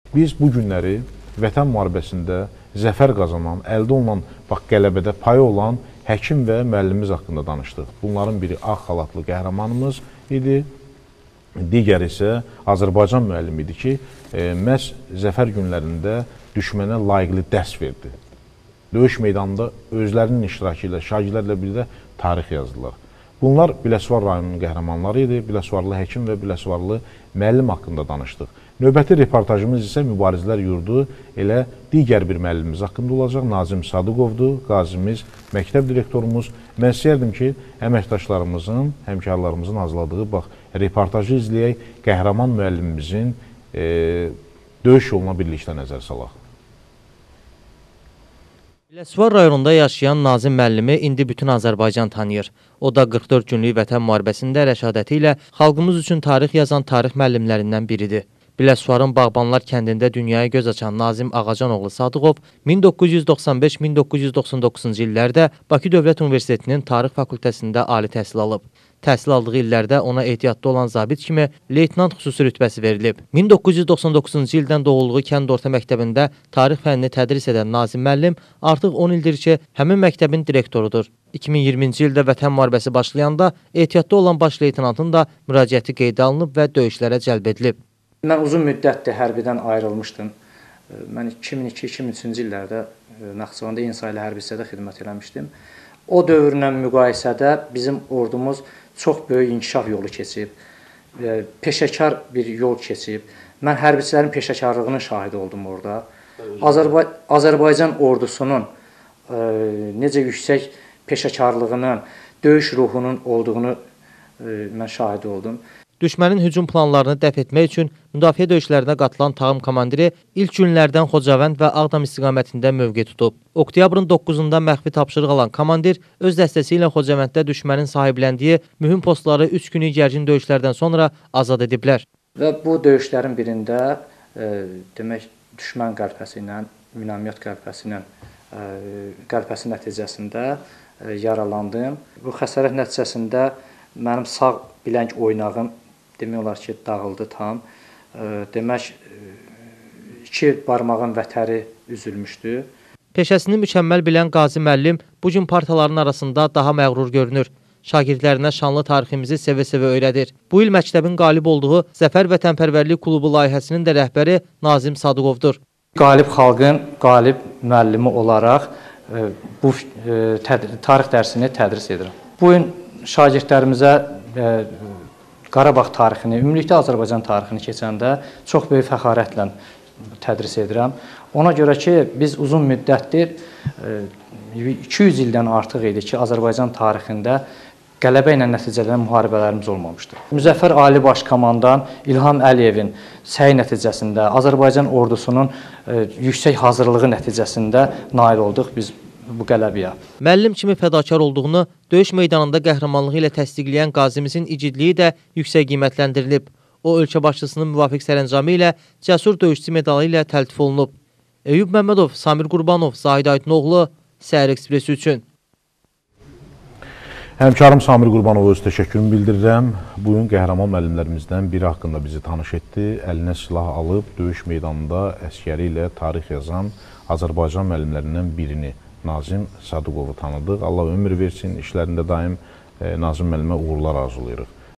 Biz bu günləri Vətən müharibəsində zəfər qazanan, əldə olunan qələbədə payı olan həkim və müəllimimiz haqqında danışdıq. Bunların biri ağ xalatlı qəhrəmanımız idi, digəri isə Azərbaycan müəllimi idi ki, məhz zəfər günlərində düşmənə layiqli dərs verdi. Döyüş meydanında özlərinin iştirakı ilə, şagirdlərlə birlikdə tarix yazdılar. Bunlar Biləsuvar rayonunun qəhrəmanları idi. Biləsuvarlı həkim və Biləsuvarlı müəllim haqqında danışdıq. Növbəti reportajımız isə Mübarizlər Yurdu elə digər bir müəllimimiz haqqında olacaq. Nazim Sadıqovdur, qazimiz, məktəb direktorumuz. Mən istəyərdim ki, əməkdaşlarımızın, həmkarlarımızın hazırladığı reportajı izləyək, qəhrəman müəllimimizin döyüş yoluna birlikdə nəzər salaq. Biləsuvar rayonunda yaşayan Nazim müəllimi indi bütün Azərbaycan tanıyır. O da 44 günlük Vətən müharibəsində rəşadəti ilə xalqımız üçün tarix yazan tarix müəllimlərindən biridir. Biləsuvarın Bağbanlar kəndində dünyaya göz açan Nazim Ağacanoğlu Sadıqov 1995-1999-cu illərdə Bakı Dövlət Universitetinin Tarix Fakültəsində ali təhsil alıb. Təhsil aldığı illərdə ona ehtiyatda olan zabit kimi leytenant xüsusi rütbəsi verilib. 1999-cu ildən Doğulluğu kənd orta məktəbində tarix fənnini tədris edən Nazim müəllim artıq 10 ildir ki, həmin məktəbin direktorudur. 2020-ci ildə Vətən müharibəsi başlayanda ehtiyatda olan baş leytenantın da müraciəti qeydə alınıb və döyüşlərə cəlb edilib. Mən uzun müddətdir hərbidən ayrılmışdım. Mən 2002-2003-cü illərdə Naxçıvanda İnsaylı hərbi hissədə xidmət eləmişdim. O dövrlə müqayisədə bizim ordumuz çox böyük inkişaf yolu keçib, peşəkar bir yol keçib. Mən hərbiçilərin peşəkarlığının şahidi oldum orada. Azərbaycan ordusunun necə yüksək peşəkarlığının, döyüş ruhunun olduğunu mən şahidi oldum. Düşmənin hücum planlarını dəf etmək üçün müdafiə döyüşlərinə qatılan tağım komandiri ilk günlərdən Xocavənd və Ağdam istiqamətində mövqe tutub. Oktyabrın 9-da məxfi tapşırıq alan komandir öz dəstəsi ilə Xocavənddə düşmənin sahibləndiyi mühüm postları 3 günlük gərgin döyüşlərdən sonra azad ediblər. Və bu döyüşlərin birində demək düşmən qəlpəsi ilə, minamyot qəlpəsi ilə qəlpəsi nəticəsində yaralandım. Bu xəsarət nəticəsində mənim sağ biləng oynağım demək olar ki, dağıldı tam. Demək, 2 barmağın vətəri üzülmüşdü. Peşəsini mükəmməl bilən Qazi müəllim bugün partiyaların arasında daha məğrur görünür. Şagirdlərinə şanlı tariximizi sevə-sevə öyrədir. Bu il məktəbin qalib olduğu Zəfər Vətənpərvərlik Klubu layihəsinin də rəhbəri Nazim Sadıqovdur. Qalib xalqın qalib müəllimi olaraq bu tarix dərsini tədris edirəm. Bu gün şagirdlərimizə Qarabağ tarixini, ümumilikdə Azərbaycan tarixini keçəndə çox böyük fəxarətlə tədris edirəm. Ona görə ki, biz uzun müddətdir, 200 ildən artıq idi ki, Azərbaycan tarixində qələbə ilə nəticələnən müharibələrimiz olmamışdır. Müzəffər Ali Baş Komandan İlham Əliyevin səy nəticəsində, Azərbaycan ordusunun yüksək hazırlığı nəticəsində nail olduq biz bu qələbəyə. Müəllim kimi fədakar olduğunu döyüş meydanında qəhrəmanlığı ilə təsdiqləyən qazimizin igidliyi də yüksək qiymətləndirilib. O, ölkə başçısının müvafiq sərəncamı ilə cəsur döyüşçü medalı ilə təltif olunub. Eyüp Məmmədov, Samir Qurbanov, Zahid Aydınoğlu, Səhər Ekspresi üçün. Həmkarım Samir Qurbanova öz təşəkkürümü bildirirəm. Bugün qəhrəman müəllimlərimizdən biri haqqında bizi tanış etdi. Əlinə silah alıb, döyüş meydanında əskəri ilə tarix yazan Azərbaycan müəllimlərindən birini, Nazim Sadıqovu tanıdıq. Allah ömür versin, işlərində daim Nazim müəllimə uğurlar arzulayırıq.